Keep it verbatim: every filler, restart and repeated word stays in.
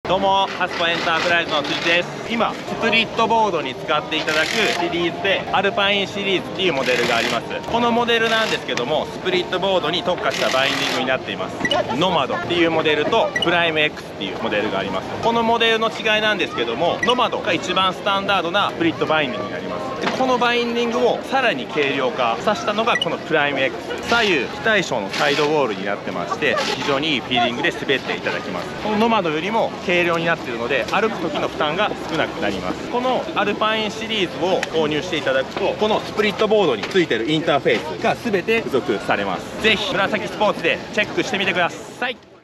どうも、ハスコエンタープライズの辻です。今スプリットボードに使っていただくシリーズでアルパインシリーズっていうモデルがあります。このモデルなんですけども、スプリットボードに特化したバインディングになっています。ノマドっていうモデルとプライム X っていうモデルがあります。このモデルの違いなんですけども、ノマドが一番スタンダードなスプリットバインディングになります。でこのバインディングをさらに軽量化させたのがこのプライム X。 左右非対称のサイドウォールになってまして、非常にいいフィーリングで滑っていただきます。このノマドよりも軽量になっているので、歩く時の負担が少なくなります。このアルパインシリーズを購入していただくと、このスプリットボードについているインターフェースが全て付属されます。ぜひ紫スポーツでチェックしてみてください。